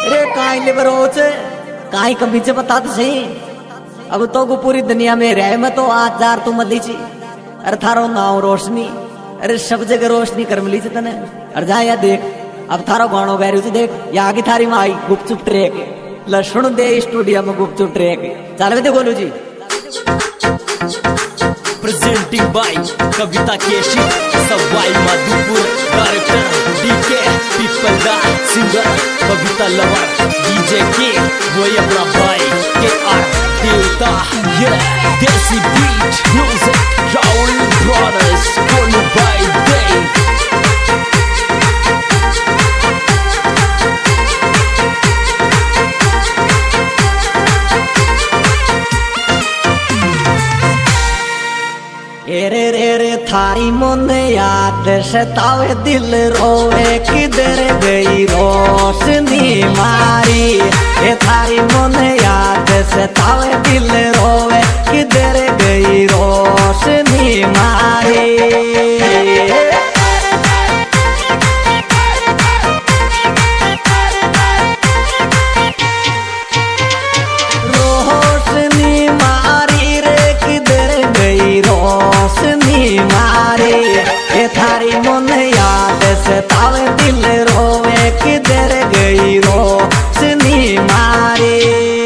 रे काई लिबरोच काई कभी से बता तो सही। अब तो को पूरी दुनिया में रह में तो आज जार तू मत लीची। अरे थारो नाव रोशनी, अरे सब जगह रोशनी कर मिली तने। अरे जा या देख अब थारो गानो गा रही देख या आगे थारी माई गुपचुप ट्रैक लसुन दे स्टूडियो में गुपचुप ट्रैक चल दे Golu ji. Presenting by Kavita Keshi Sawai Madhopur director DK people the singer Kavita lover DJ के वही अपना भाई के आर देवता ये देसी beat music Rahul brothers Golu बाय डे। रे रे रे थारी मन याद सतावे दिल रोवे किधर गई रोशनी मारी। ये थारी मन याद सतावे दिल रोवे किधर गई रोशनी मारी। थारी मन याद सतावे दिल रोवे किधर गई रोशनी मारी।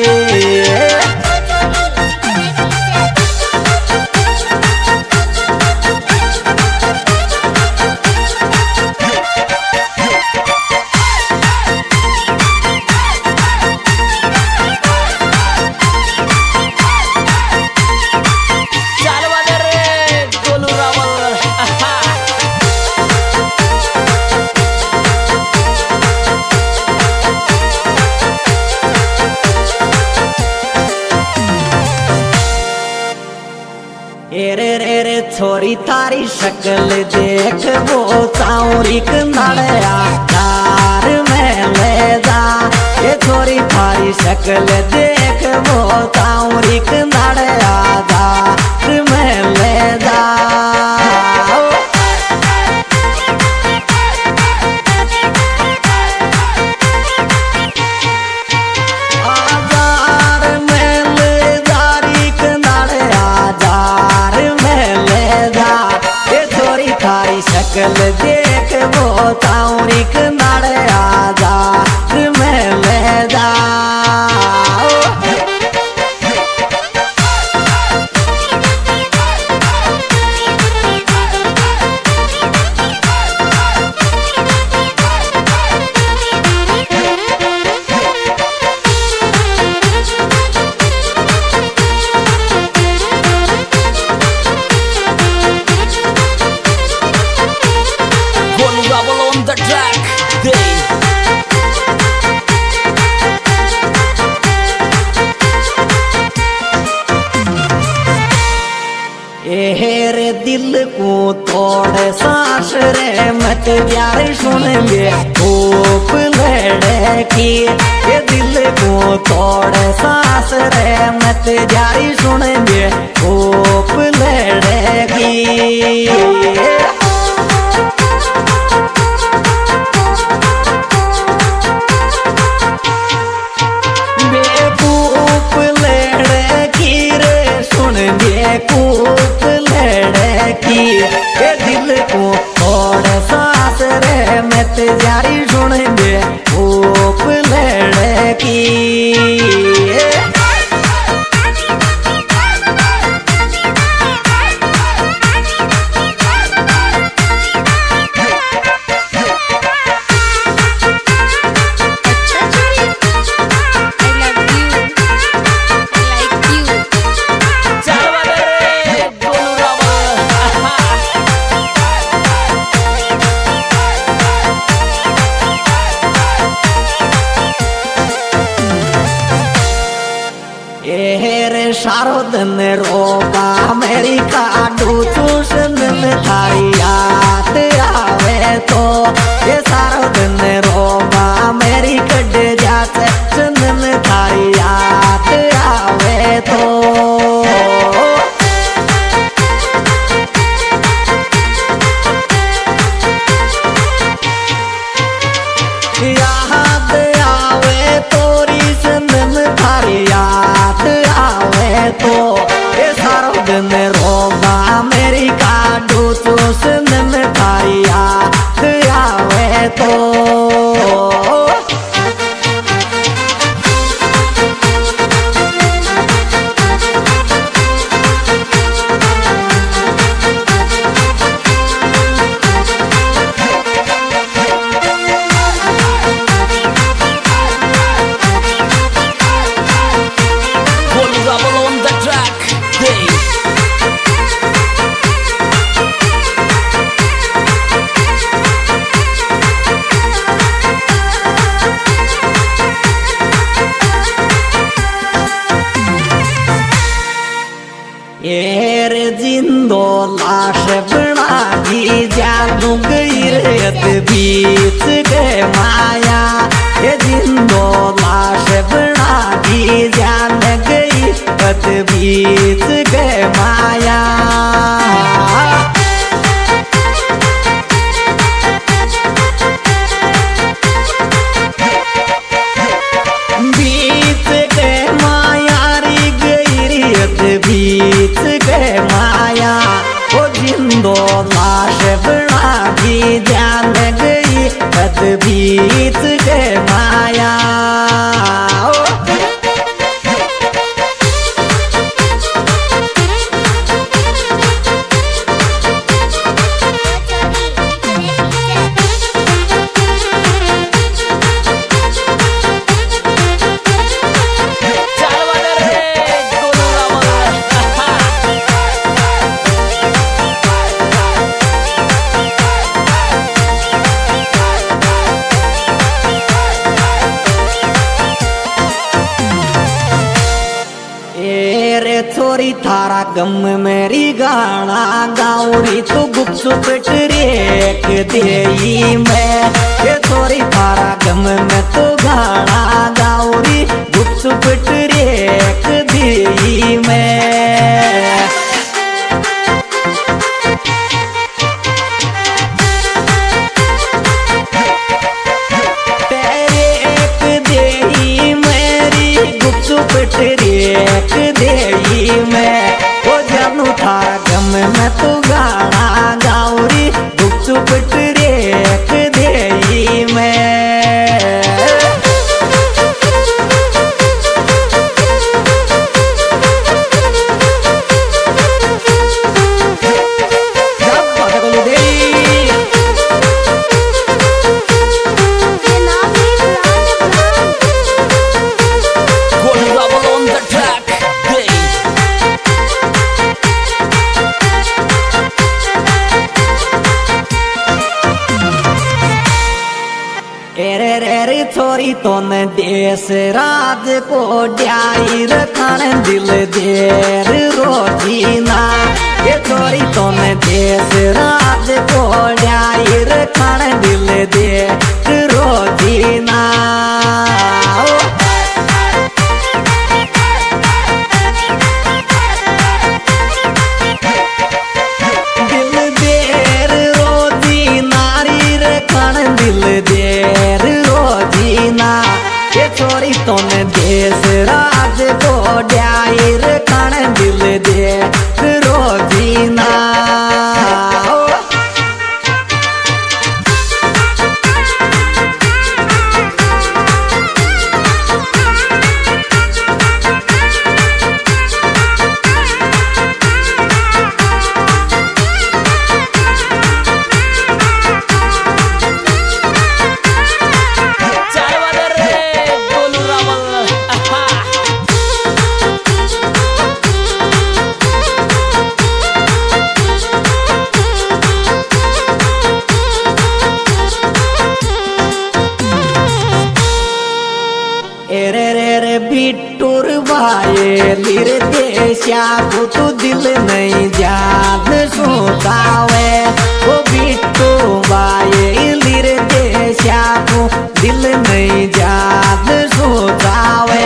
छोरी थारी शक्ल देख वो चाउरी कनाड़िया कार में ले जा। ये छोरी थारी शक्ल देख वो चाउरी कनाड़िया कार में ले जा। शक्ल देख वो ताउरी कनाड़े आजा में ले जा। रे दिल को तोड़ सांस रे मत प्यार सुन ले धूप लड़े की। ये दिल को तोड़ सांस रे मत जारी सुन ले धूप लड़े की। बेकूफ लड़े की रे सुन बेकूफ की। ये दिल को थोड़ा सांस रे मत जारी सुन दे धूप लड़े की। सारो दिन रोबा मेरी काटू चूसन थारी याद आवे तो। ये सारो दिन रोबा मेरी कट जाते चंदन थारी याद आवे तो। याद आवे तो एर जिंदो लाश बना दी जानू गई रेत बीच गए माया। ये जिंदो लाश बना दी जान गई रेत बीच गए माया। बीच गए माया री गई रेत बीच गए माया। वो जिंदो लाश बना दी जान गई रेत बीच गए माया। छोरी थारा गम मेरी गाना गाउरी तू गुपचुप रेक देई मैं। ये छोरी थारा गम में तू गाना गाउरी गुपचुप रेक देई मैं। रेक देई मेरी गुपचुप रेक देई मैं। वो जानू था गम में तू गाना गाउरी गुपचुप रेक देई मैं। छोरी तोन देश राज को ड्याई रखन दिल देर रोजीना। ये छोरी तोन देश राज को ड्याई रखन दिल देर रोजीना। दिल देर रोजीना री रखन दिल देर रोजीना। ये छोरी तोन देश राज को ड्याई रखन दिल देर रोजीना। बिट्टूर भाई लिर देशा को तो दिल नहीं जान सोतावे। वो बिट्टू भाई लिर देशा को दिल नहीं जान सोतावे।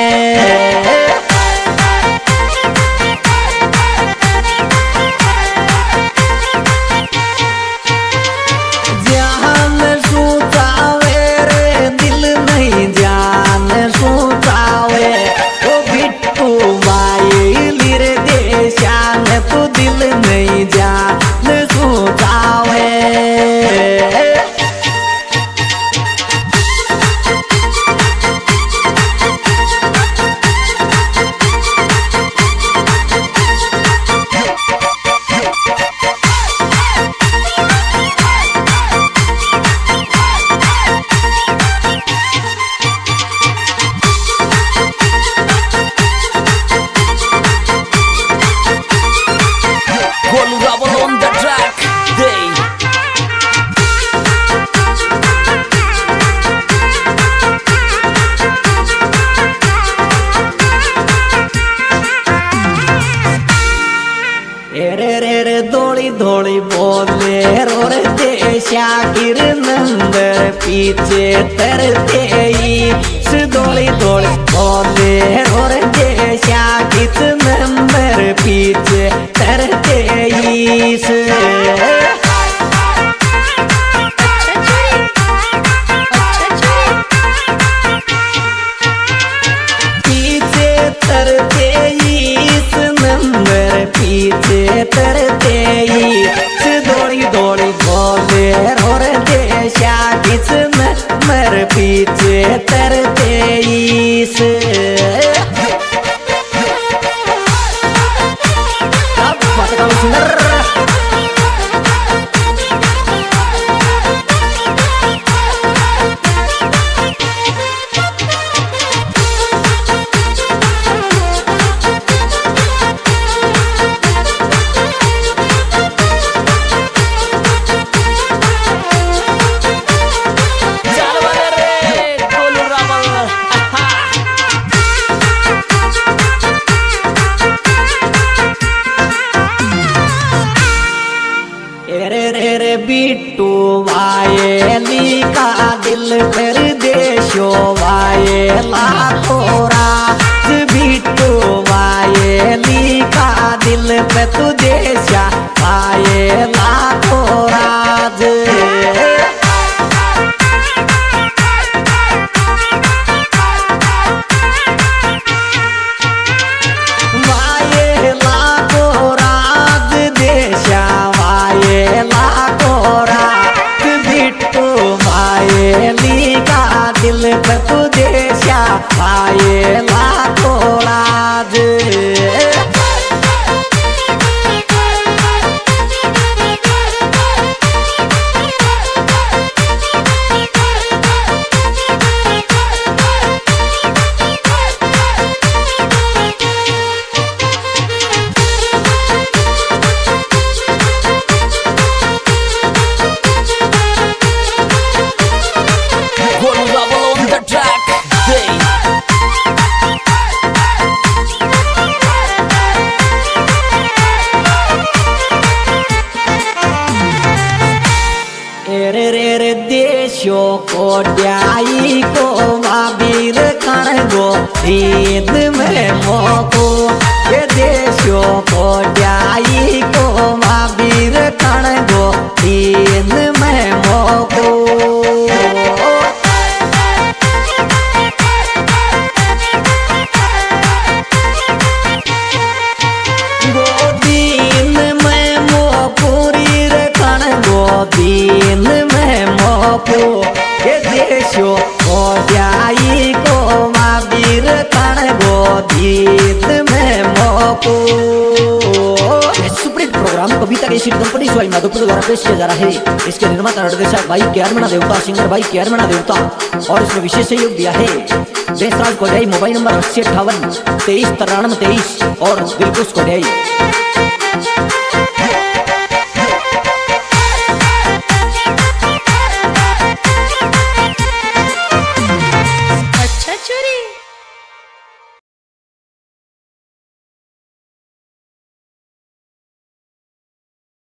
जान सोतावे रे दिल नहीं जान सोतावे। वो बिट्टू भाई लिर देशा ने तो दिल नहीं जान सोतावे। पीछे तरते दौड़ी दौड़ी बोले और देशा किस नंबर पीछे तरते पीछे तरते नंबर पीछे तरते दौड़ी दौड़ी बोले और देशा किस नंबर पीछे तरते बिट्टू वायली का दिल पर देशो वायला तोरा बिट्टू वायली का दिल पे तू देशा वायला तोरा दिल पे तू देशा आए ला थोड़ा देशो को ड्याई को माबीर खण गो ईद में मोको ये देशो को ड्याई को माबीर खण गो ईद में मोको गोदीन में मो पूरी रखण गोदीन ये देशो को जाई को माबीर कण गोदीत में मोको। सुप्रीत प्रोग्राम कविता के कंपनी स्वाई माधोपुर द्वारा पेश किया जा रहा है। इसके निर्माता निर्देशक भाई केआरमणा देवता, सिंगर भाई केआरमणा देवता और इसमें विशेष सहयोग दिया है देशराज कोडियाई। मोबाइल नंबर 8058 2393 23 और दिलकुश कोडियाई।